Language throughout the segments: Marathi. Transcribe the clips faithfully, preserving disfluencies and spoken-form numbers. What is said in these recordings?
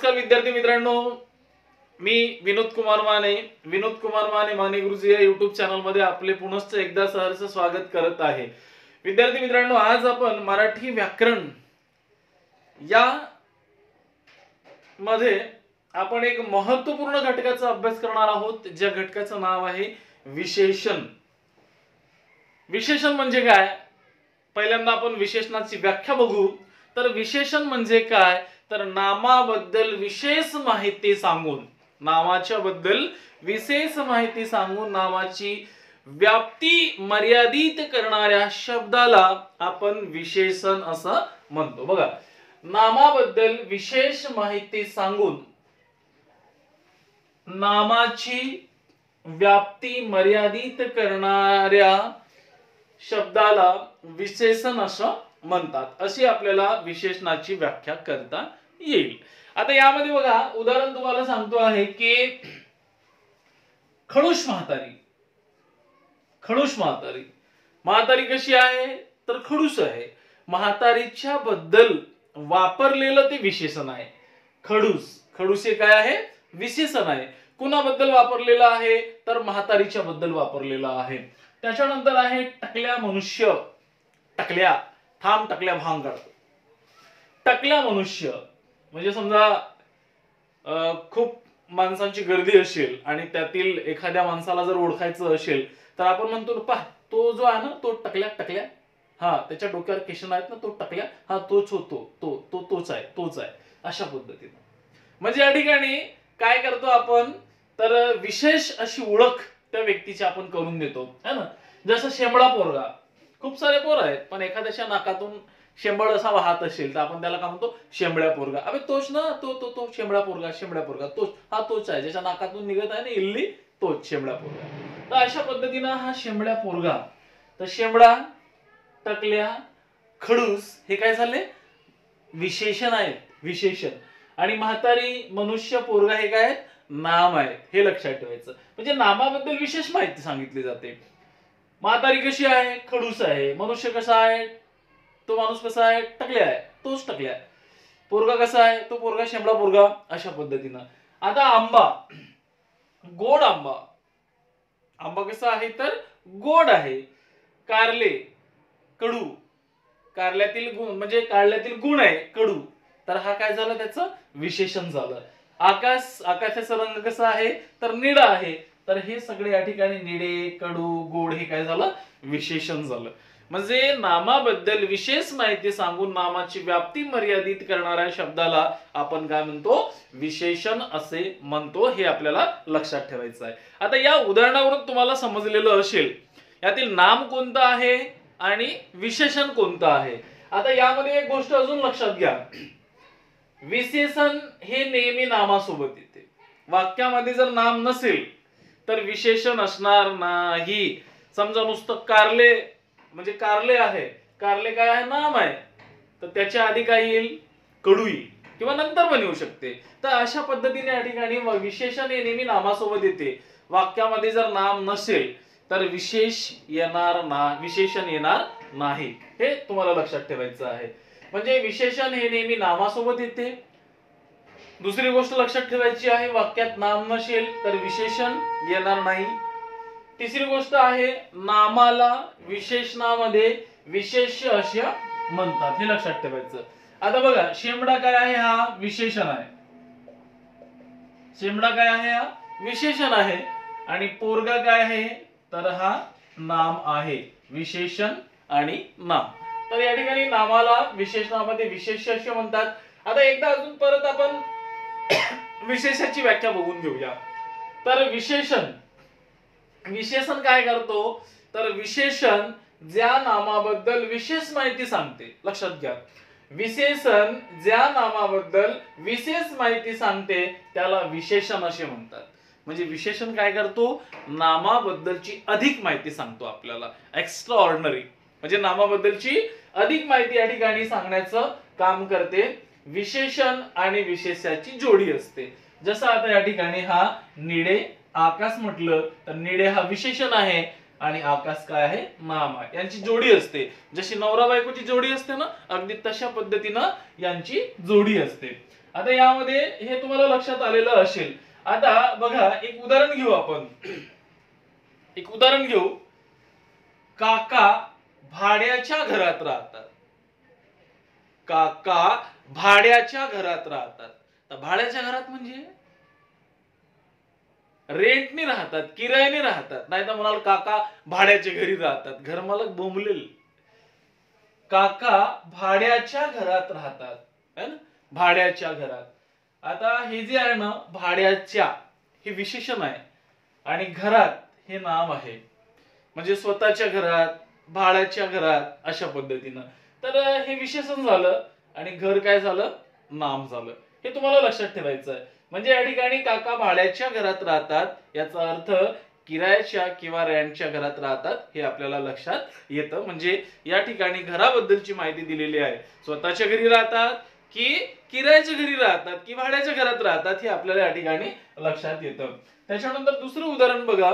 नमस्कार विद्यार्थी मित्रांनो, मी विनोद कुमार माने विनोद कुमार माने माने गुरुजी या युट्यूब चॅनल मध्ये आपले पुनश्च एकदा सहर्ष स्वागत करत आहे। विद्यार्थी मित्रांनो, आज आपण मराठी व्याकरण या मध्ये आपण एक महत्त्वपूर्ण घटकाचा अभ्यास करणार आहोत, ज्या घटकाचं नाव आहे विशेषण। विशेषण म्हणजे काय? पहिल्यांदा आपण विशेषणाची व्याख्या बघू। तर विशेषण म्हणजे काय? तर नामाबद्दल विशेष माहिती सांगून, नामाच्या बद्दल विशेष माहिती सांगून नामाची व्याप्ती मर्यादित करणाऱ्या शब्दाला आपण विशेषण असं म्हणतो। बघा, नामाबद्दल विशेष माहिती सांगून नामाची व्याप्ती मर्यादित करणाऱ्या शब्दाला विशेषण असं म्हणतात। अशी आपल्याला विशेषणाची व्याख्या करता येईल। आता यामध्ये बघा, उदाहरण तुम्हाला सांगतो आहे की खडूस म्हातारी। खडूस म्हातारी म्हातारी कशी आहे? तर खडूस आहे। म्हातारीच्या बद्दल वापरलेलं ते विशेषण आहे खडूस। खडूस हे काय आहे? विशेषण आहे। कुणाबद्दल वापरलेलं आहे? तर म्हातारीच्या बद्दल वापरलेलं आहे। त्याच्यानंतर आहे टकल्या मनुष्य। टकल्या थांब टकल्या भांग काढतो। टकल्या मनुष्य म्हणजे समजा खूप माणसांची गर्दी असेल आणि त्यातील एखाद्या माणसाला जर ओळखायचं असेल तर आपण म्हणतो पहा, तो जो आहे ना तो टकल्या टकल्या, हा त्याच्या डोक्यावर केशन आहेत ना, तो टकल्या, हा तोच होतो, तो तो तोच आहे तोच आहे अशा पद्धतीने। म्हणजे या ठिकाणी काय करतो आपण? तर विशेष अशी ओळख त्या व्यक्तीची आपण करून देतो, है ना। जसं शेंबडा पोरगा, खूप सारे पोर आहेत पण एखाद्याच्या नाकातून शेंबड असा वाहत असेल तर आपण त्याला काय म्हणतो? शेंबड्या पोरगा। अबे तोच ना, तो तो तो शेंबडा पोरगा, शेंबड्या पोरगा तोच, हा तोच आहे ज्याच्या नाकातून निघत आहे ना इल्ली, तोच शेंबडा पोरगा। तर अशा पद्धतीनं हा शेंबड्या पोरगा, तर शेंबडा, टकल्या, खडूस हे काय झाले? विशेषण आहेत, विशेषण। आणि म्हातारी, मनुष्य, पोरगा हे काय आहेत? नाम आहेत। हे लक्षात ठेवायचं। म्हणजे नामाबद्दल विशेष माहिती सांगितली जाते। म्हातारी कशी आहे? खडूस आहे। मनुष्य कसा आहे? तो माणूस कसा आहे? टकल्या आहे, तोच टकल्या आहे। पोरगा कसा आहे? तो पोरगा शेंबडा पोरगा, अशा पद्धतीनं। आता आंबा, गोड आंबा। आंबा कसा आहे? तर गोड आहे। कारले, कडू। कारल्यातील गुण म्हणजे कारल्यातील गुण आहे कडू, तर हा काय झालं? त्याचं विशेषण झालं। आकाश, आकाशाचा रंग कसा आहे? तर निळा आहे, तर हे सगळे या ठिकाणी निळे, कडू, गोड हे काय झालं? विशेषण झालं। म्हणजे नामाबद्दल विशेष माहिती सांगून नामाची व्याप्ती मर्यादित करणाऱ्या शब्दाला आपण काय म्हणतो? विशेषण असे म्हणतो। हे आपल्याला लक्षात ठेवायचं आहे। आता या उदाहरणावरून तुम्हाला समजलेलं असेल यातील नाम कोणतं आहे आणि विशेषण कोणतं आहे। आता यामध्ये एक गोष्ट अजून लक्षात घ्या, विशेषण हे नेहमी नामासोबत येते। वाक्यामध्ये जर नाम नसेल तर विशेषण असणार नाही। समजा नुसतं कारले म्हणजे कारले आहे, कारले काय आहे? नाम आहे, तर त्याच्या आधी काय येईल? कडू येईल किंवा नंतर पण येऊ शकते। तर अशा पद्धतीने या ठिकाणी विशेषण हे नेहमी नामासोबत येते। वाक्यामध्ये जर नाम नसेल तर विशेष येणार ना विशेषण येणार नाही, हे तुम्हाला लक्षात ठेवायचं आहे। म्हणजे विशेषण हे नेहमी नामासोबत येते। दुसरी गोष्ट लक्षात ठेवायची आहे, वाक्यात नाम नसेल तर विशेषण येणार नाही। तिसरी गोष्ट आहे, नामाला विशेषणामध्ये विशेष्य असे म्हणतात, हे लक्षात ठेवायचं। आता बघा, शेंबडा काय आहे? हा विशेषण आहे। शेंबडा काय आहे? हा विशेषण आहे। आणि पोरगा काय आहे? तर हा नाम आहे। विशेषण आणि नाम, तर या ठिकाणी नामाला विशेषणामध्ये विशेष्य असे म्हणतात। आता एकदा अजून परत आपण विशेषाची व्याख्या बघून घेऊया। तर विशेषण विशेषण काय करतो? तर विशेषण ज्या नामाबद्दल विशेष माहिती सांगते, लक्षात घ्या, विशेषण ज्या नामाबद्दल विशेष माहिती सांगते त्याला विशेषण असे म्हणतात। म्हणजे विशेषण काय करतो? नामाबद्दलची अधिक माहिती सांगतो आपल्याला, एक्स्ट्रा ऑर्डिनरी, म्हणजे नामाबद्दलची अधिक माहिती या ठिकाणी सांगण्याचं काम करते। विशेषण आणि विशेष्याची जोडी असते। जसं आता या ठिकाणी हा निळे आकाश म्हटलं तर निळे हा विशेषण आहे आणि आकाश काय आहे? नाम आहे। यांची जोडी असते, जशी नवरा बायकोची जोडी असते ना, अगदी तशा पद्धतीनं यांची जोडी असते। आता यामध्ये हे तुम्हाला लक्षात आलेलं असेल. आता बघा एक उदाहरण घेऊ आपण. एक उदाहरण घेऊ. काका भाड्याच्या घरात राहतात. काका भाड्याच्या घरात राहतात. तर भाड्याच्या घरात म्हणजे रेंटने राहतात, किरायाने राहतात. नाही तर म्हणाल काका भाड्याच्या घरी राहतात, घरमालक बोंबलेल. काका भाड्याच्या घरात राहतात, है ना, भाड्याच्या घरात. आता हे जे आहे ना भाड्याच्या, हे विशेषण आहे आणि घरात हे नाम आहे. म्हणजे स्वतःच्या घरात, भाड्याच्या घरात अशा पद्धतीनं. तर हे विशेषण झालं आणि घर काय झालं, नाम झालं. हे तुम्हाला लक्षात ठेवायचं आहे. म्हणजे या ठिकाणी काका भाड्याच्या घरात राहतात याचा अर्थ किरायाच्या किंवा रेंटच्या घरात राहतात हे आपल्याला लक्षात येतं. म्हणजे या ठिकाणी घराबद्दलची माहिती दिलेली आहे. स्वतःच्या घरी राहतात की किरायाच्या घरी राहतात की भाड्याच्या घरात राहतात हे आपल्याला या ठिकाणी लक्षात येतं. त्याच्यानंतर दुसरं उदाहरण बघा.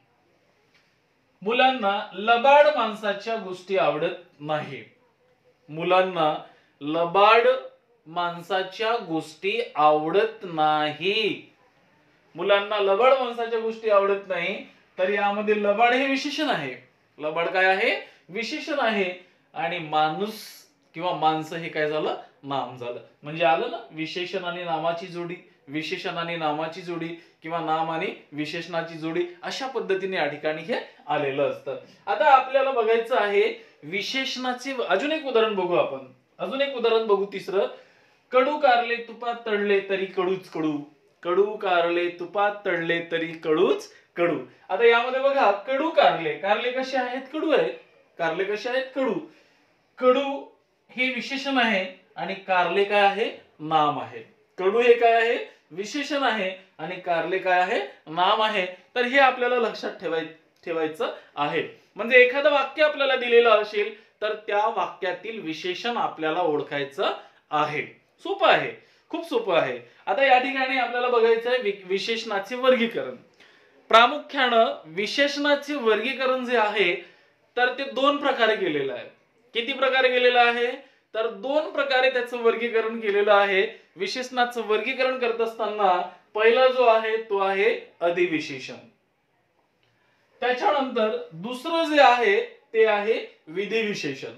मुलांना लबाड माणसाच्या गोष्टी आवडत नाही. मुलांना लबाड माणसाच्या गोष्टी आवडत नाही. मुलांना लबाड माणसाच्या गोष्टी आवडत नाही. तर यामध्ये लबाड हे विशेषण आहे. लबाड काय आहे, विशेषण आहे. आणि माणूस किंवा माणसं हे काय झालं, नाम झालं. म्हणजे आलं ना विशेषण आणि नामाची जोडी, विशेषण आणि नामाची जोडी किंवा नाम आणि विशेषणाची जोडी, अशा पद्धतीने या ठिकाणी हे आलेलं असतं. आता आपल्याला बघायचं आहे विशेषणाचे अजून एक उदाहरण बघू आपण. अजून एक उदाहरण बघू तिसरं. कडू कारले तुपात तळले तरी कडूच कडू. कडू कारले तुपात तळले तरी कडूच कडू. आता यामध्ये बघा कडू कारले, कारले कसे आहेत, कडू आहेत. कारले कसे आहेत, कडू. कडू हे विशेषण आहे आणि कारले काय आहे, नाम आहे. कडू हे काय आहे, विशेषण आहे आणि कारले काय आहे, नाम आहे. तर हे आपल्याला लक्षात ठेवाय ठेवायचं आहे. म्हणजे एखादं वाक्य आपल्याला दिलेलं असेल तर त्या वाक्यातील विशेषण आपल्याला ओळखायचं आहे. सोपं आहे, खूप सोपं आहे. आता या ठिकाणी आपल्याला बघायचं आहे विशेषणाचे वर्गीकरण. प्रामुख्यानं विशेषणाचे वर्गीकरण जे आहे तर ते दोन प्रकारे केलेलं आहे. किती प्रकारे केलेलं आहे, तर दोन प्रकारे त्याचं वर्गीकरण केलेलं आहे. विशेषणाचं वर्गीकरण करत असताना पहिला जो आहे तो आहे अधिविशेषण. त्याच्यानंतर दुसरं जे आहे ते आहे विधिविशेषण.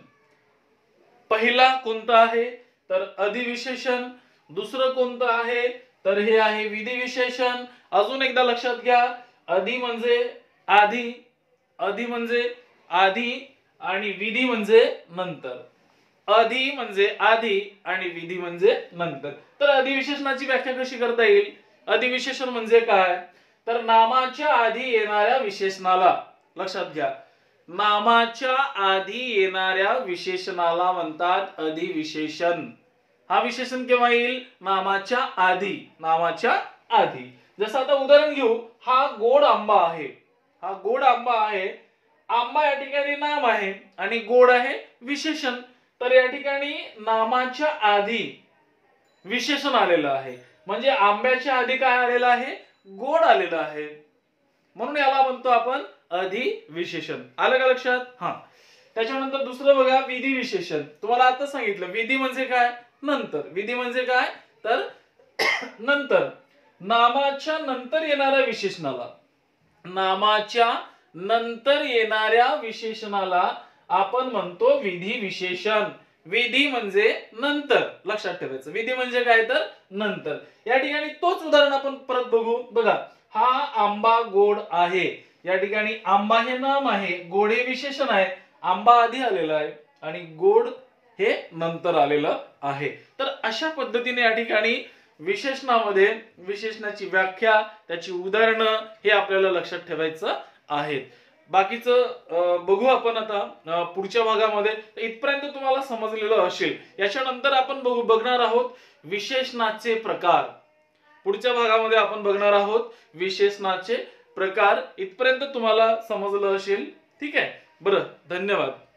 पहिला कोणता आहे तर अधिविशेषण, दुसरं कोणतं आहे तर हे आहे विधिविशेषण. अजून एकदा लक्षात घ्या, अधि म्हणजे आधी, अधि म्हणजे आधी आणि विधी म्हणजे नंतर. अधि म्हणजे आधी आणि विधी म्हणजे नंतर. तर अधिविशेषणाची व्याख्या कशी करता येईल. अधिविशेषण म्हणजे काय तर नामाच्या आधी येणाऱ्या विशेषणाला, लक्षात घ्या, नामाच्या आधी येणाऱ्या विशेषणाला म्हणतात अधिविशेषण. हा विशेषण केव्हा येईल, नामाच्या आधी, नामाच्या आधी. जसं आता उदाहरण घेऊ, हा गोड आंबा आहे. हा गोड आंबा आहे. आंबा या ठिकाणी नाम आहे आणि गोड आहे विशेषण. तर या ठिकाणी नामाच्या आधी विशेषण आलेलं आहे. म्हणजे आंब्याच्या आधी काय आलेलं आहे, गोड आलेलं आहे. म्हणून याला म्हणतो आपण अधिविशेषण. आलं का लक्षात. हा त्याच्यानंतर दुसरं बघा विधिविशेषण. तुम्हाला आता सांगितलं विधी म्हणजे काय, नंतर. विधी म्हणजे काय तर नंतर, नामाच्या नंतर येणाऱ्या विशेषणाला, नामाच्या नंतर येणाऱ्या विशेषणाला आपण म्हणतो विधी विशेषण. विधी म्हणजे नंतर, लक्षात ठेवायचं. विधी म्हणजे काय तर नंतर. या ठिकाणी तोच उदाहरण आपण परत बघू. बघा, हा आंबा गोड आहे. या ठिकाणी आंबा हे नाम आहे, गोड हे विशेषण आहे. आंबा आधी आलेला आहे आणि गोड हे नंतर आलेलं आहे. तर अशा पद्धतीने या ठिकाणी विशेषणामध्ये विशेषणाची व्याख्या, त्याची उदाहरणं हे आपल्याला लक्षात ठेवायचं आहेत. बाकीचं बघू आपण आता पुढच्या भागामध्ये. इथपर्यंत तुम्हाला समजलेलं असेल. याच्यानंतर आपण बघू बघणार आहोत विशेषणाचे प्रकार. पुढच्या भागामध्ये आपण बघणार आहोत विशेषणाचे प्रकार. इथपर्यंत तुम्हाला समजलं असेल. ठीक आहे, बरं, धन्यवाद.